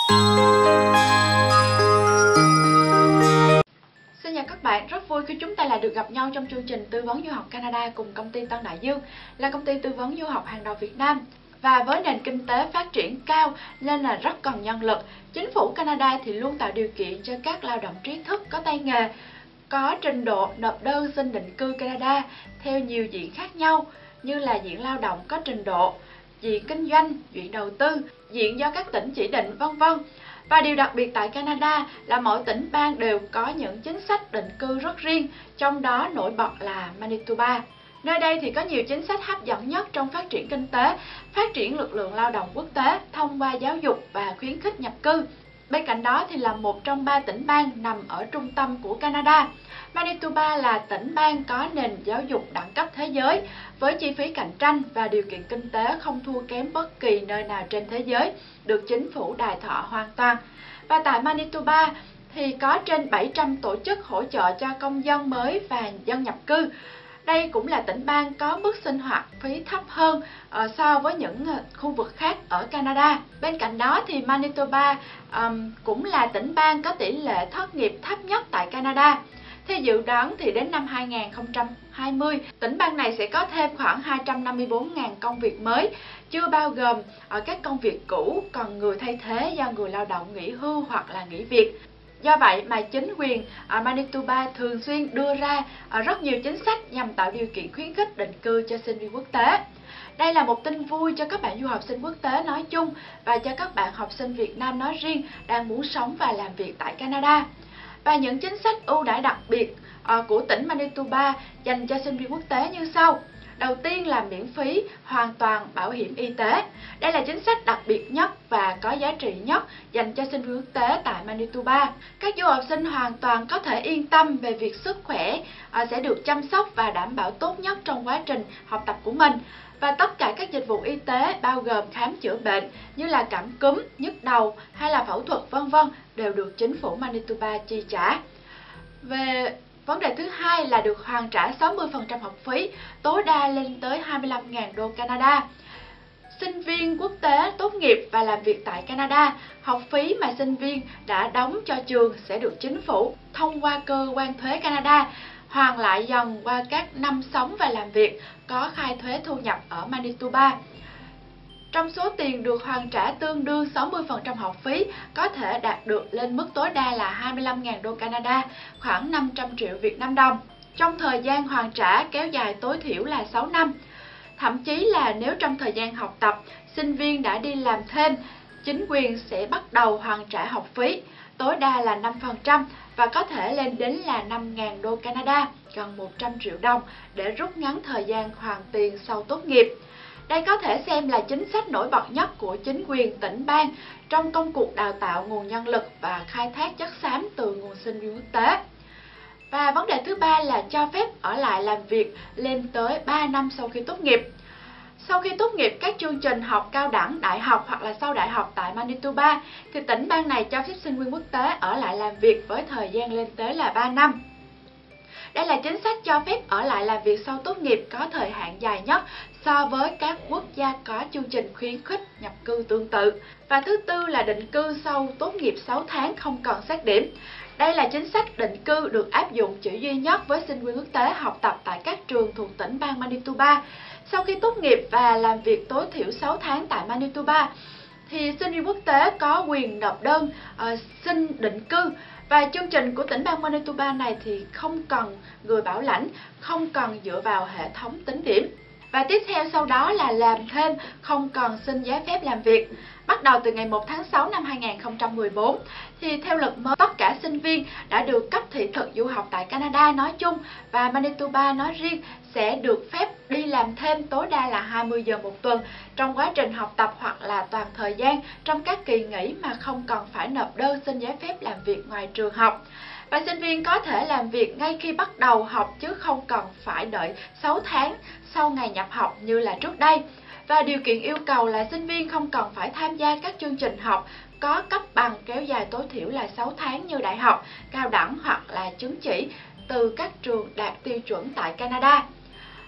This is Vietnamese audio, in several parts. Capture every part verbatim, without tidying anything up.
Xin chào các bạn, rất vui khi chúng ta lại được gặp nhau trong chương trình tư vấn du học Canada cùng công ty Tân Đại Dương, là công ty tư vấn du học hàng đầu Việt Nam. Và với nền kinh tế phát triển cao nên là rất cần nhân lực, chính phủ Canada thì luôn tạo điều kiện cho các lao động trí thức có tay nghề, có trình độ nộp đơn xin định cư Canada theo nhiều diện khác nhau, như là diện lao động có trình độ, diện kinh doanh, diện đầu tư, diện do các tỉnh chỉ định, vân vân. Và điều đặc biệt tại Canada là mỗi tỉnh bang đều có những chính sách định cư rất riêng, trong đó nổi bật là Manitoba. Nơi đây thì có nhiều chính sách hấp dẫn nhất trong phát triển kinh tế, phát triển lực lượng lao động quốc tế thông qua giáo dục và khuyến khích nhập cư. Bên cạnh đó thì là một trong ba tỉnh bang nằm ở trung tâm của Canada. Manitoba là tỉnh bang có nền giáo dục đẳng cấp thế giới, với chi phí cạnh tranh và điều kiện kinh tế không thua kém bất kỳ nơi nào trên thế giới, được chính phủ đài thọ hoàn toàn. Và tại Manitoba thì có trên bảy trăm tổ chức hỗ trợ cho công dân mới và dân nhập cư. Đây cũng là tỉnh bang có mức sinh hoạt phí thấp hơn uh, so với những uh, khu vực khác ở Canada. Bên cạnh đó thì Manitoba um, cũng là tỉnh bang có tỷ lệ thất nghiệp thấp nhất tại Canada. Theo dự đoán thì đến năm hai nghìn không trăm hai mươi, tỉnh bang này sẽ có thêm khoảng hai trăm năm mươi tư nghìn công việc mới, chưa bao gồm ở các công việc cũ cần người thay thế do người lao động nghỉ hưu hoặc là nghỉ việc. Do vậy mà chính quyền ở Manitoba thường xuyên đưa ra rất nhiều chính sách nhằm tạo điều kiện khuyến khích định cư cho sinh viên quốc tế. Đây là một tin vui cho các bạn du học sinh quốc tế nói chung và cho các bạn học sinh Việt Nam nói riêng đang muốn sống và làm việc tại Canada. Và những chính sách ưu đãi đặc biệt của tỉnh Manitoba dành cho sinh viên quốc tế như sau. Đầu tiên là miễn phí hoàn toàn bảo hiểm y tế. Đây là chính sách đặc biệt nhất và có giá trị nhất dành cho sinh viên quốc tế tại Manitoba. Các du học sinh hoàn toàn có thể yên tâm về việc sức khỏe sẽ được chăm sóc và đảm bảo tốt nhất trong quá trình học tập của mình. Và tất cả các dịch vụ y tế bao gồm khám chữa bệnh như là cảm cúm, nhức đầu hay là phẫu thuật vân vân đều được chính phủ Manitoba chi trả. Về vấn đề thứ hai là được hoàn trả sáu mươi phần trăm học phí, tối đa lên tới hai mươi lăm nghìn đô Canada. Sinh viên quốc tế tốt nghiệp và làm việc tại Canada, học phí mà sinh viên đã đóng cho trường sẽ được chính phủ thông qua cơ quan thuế Canada hoàn lại dần qua các năm sống và làm việc có khai thuế thu nhập ở Manitoba. Trong số tiền được hoàn trả tương đương sáu mươi phần trăm học phí có thể đạt được lên mức tối đa là hai mươi lăm nghìn đô Canada, khoảng năm trăm triệu Việt Nam đồng. Trong thời gian hoàn trả kéo dài tối thiểu là sáu năm. Thậm chí là nếu trong thời gian học tập, sinh viên đã đi làm thêm, chính quyền sẽ bắt đầu hoàn trả học phí, tối đa là năm phần trăm và có thể lên đến là năm nghìn đô Canada, gần một trăm triệu đồng để rút ngắn thời gian hoàn tiền sau tốt nghiệp. Đây có thể xem là chính sách nổi bật nhất của chính quyền tỉnh bang trong công cuộc đào tạo nguồn nhân lực và khai thác chất xám từ nguồn sinh viên quốc tế. Và vấn đề thứ ba là cho phép ở lại làm việc lên tới ba năm sau khi tốt nghiệp. Sau khi tốt nghiệp các chương trình học cao đẳng, đại học hoặc là sau đại học tại Manitoba, thì tỉnh bang này cho phép sinh viên quốc tế ở lại làm việc với thời gian lên tới là ba năm. Đây là chính sách cho phép ở lại làm việc sau tốt nghiệp có thời hạn dài nhất so với các quốc gia có chương trình khuyến khích nhập cư tương tự. Và thứ tư là định cư sau tốt nghiệp sáu tháng không cần xét điểm. Đây là chính sách định cư được áp dụng chỉ duy nhất với sinh viên quốc tế học tập tại các trường thuộc tỉnh bang Manitoba. Sau khi tốt nghiệp và làm việc tối thiểu sáu tháng tại Manitoba, thì sinh viên quốc tế có quyền nộp đơn uh, xin định cư. Và chương trình của tỉnh bang Manitoba này thì không cần người bảo lãnh, không cần dựa vào hệ thống tính điểm. Và tiếp theo sau đó là làm thêm, không cần xin giấy phép làm việc. Bắt đầu từ ngày một tháng sáu năm hai nghìn không trăm mười bốn, thì theo luật mới, tất cả sinh viên đã được cấp thị thực du học tại Canada nói chung và Manitoba nói riêng sẽ được phép đi làm thêm tối đa là hai mươi giờ một tuần trong quá trình học tập hoặc là toàn thời gian trong các kỳ nghỉ mà không cần phải nộp đơn xin giấy phép làm việc ngoài trường học. Và sinh viên có thể làm việc ngay khi bắt đầu học chứ không cần phải đợi sáu tháng sau ngày nhập học như là trước đây. Và điều kiện yêu cầu là sinh viên không cần phải tham gia các chương trình học có cấp bằng kéo dài tối thiểu là sáu tháng như đại học, cao đẳng hoặc là chứng chỉ từ các trường đạt tiêu chuẩn tại Canada.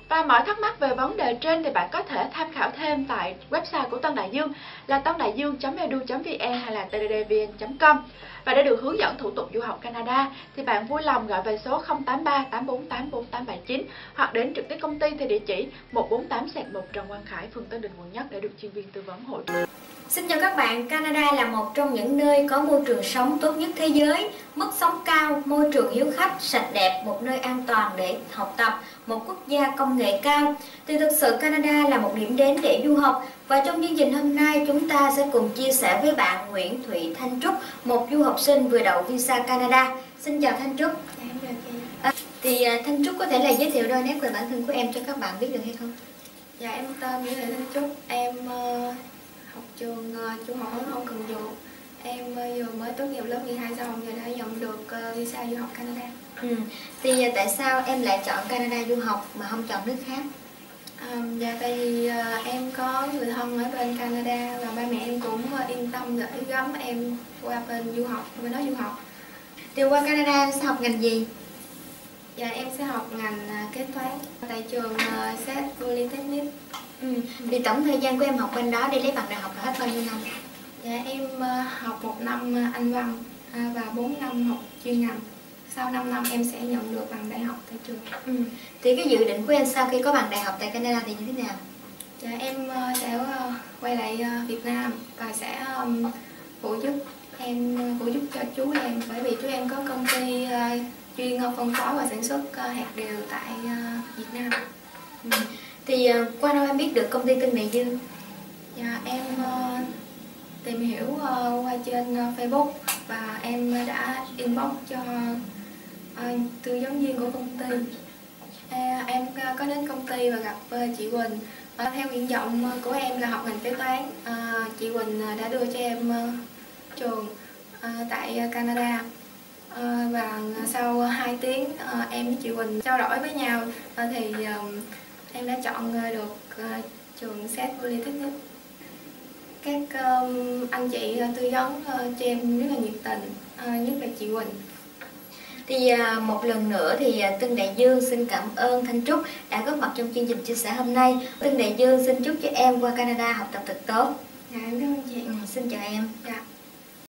Và mọi thắc mắc về vấn đề trên thì bạn có thể tham khảo thêm tại website của Tân Đại Dương là tân đại dương chấm e d u chấm v n hay là t d d v n chấm com. Và để được hướng dẫn thủ tục du học Canada thì bạn vui lòng gọi về số không tám ba tám bốn tám bốn tám bảy chín hoặc đến trực tiếp công ty theo địa chỉ một bốn tám một Trần Quang Khải, phường Tân Định, quận Nhất để được chuyên viên tư vấn hỗ trợ. Xin chào các bạn, Canada là một trong những nơi có môi trường sống tốt nhất thế giới, mức sống cao, môi trường hiếu khách, sạch đẹp, một nơi an toàn để học tập, một quốc gia công nghệ cao. Thì thực sự Canada là một điểm đến để du học. Và trong chương trình hôm nay chúng ta sẽ cùng chia sẻ với bạn Nguyễn Thụy Thanh Trúc, một du học sinh vừa đậu visa Canada. Xin chào Thanh Trúc. À, thì Thanh Trúc có thể là giới thiệu đôi nét về bản thân của em cho các bạn biết được hay không? Dạ em tên Nguyễn Thụy Thanh Trúc, em uh, học trường uh, trung học phổ thông Cần Duộc. Em uh, vừa mới tốt nghiệp lớp mười hai xong và đã nhận được uh, visa du học Canada. Ừ. Thì uh, tại sao em lại chọn Canada du học mà không chọn nước khác? Um, dạ tại vì uh, em có người thân ở bên Canada và ba mẹ em cũng uh, yên tâm gửi gắm em qua bên du học, bên đó du học. Thì qua Canada sẽ học ngành gì? Dạ em sẽ học ngành uh, kế toán tại trường uh, Set Polytechnic. Ừ. Thì tổng thời gian của em học bên đó đi lấy bằng đại học là hết bao nhiêu năm? Dạ em uh, học một năm uh, Anh văn uh, và bốn năm học chuyên ngành. Sau năm năm em sẽ nhận được bằng đại học tại trường. Ừ. Thì cái dự định của em sau khi có bằng đại học tại Canada thì như thế nào? Dạ em uh, sẽ uh, quay lại uh, Việt Nam và sẽ um, phụ giúp em uh, phụ giúp cho chú em, bởi vì chú em có công ty uh, chuyên uh, phân phối và sản xuất uh, hạt điều tại uh, Việt Nam. Ừ. Thì uh, qua đâu em biết được công ty Tân Đại Dương? Dạ em uh, tìm hiểu uh, qua trên uh, Facebook và em đã inbox cho uh, tư vấn viên của công ty. Uh, em uh, có đến công ty và gặp uh, chị Quỳnh. Uh, theo nguyện vọng uh, của em là học ngành kế toán, uh, chị Quỳnh uh, đã đưa cho em uh, trường uh, tại uh, Canada. Uh, và sau hai tiếng uh, em với chị Quỳnh trao đổi với nhau uh, thì uh, em đã chọn uh, được uh, trường Set Polytechnic. Các uh, anh chị uh, tư vấn uh, cho em rất là nhiệt tình, uh, nhất là chị Quỳnh. Thì uh, một lần nữa thì uh, Tân Đại Dương xin cảm ơn Thanh Trúc đã góp mặt trong chương trình chia sẻ hôm nay. Tân Đại Dương xin chúc cho em qua Canada học tập thật tốt. Dạ em cảm ơn chị. Ừ, xin chào em. Dạ.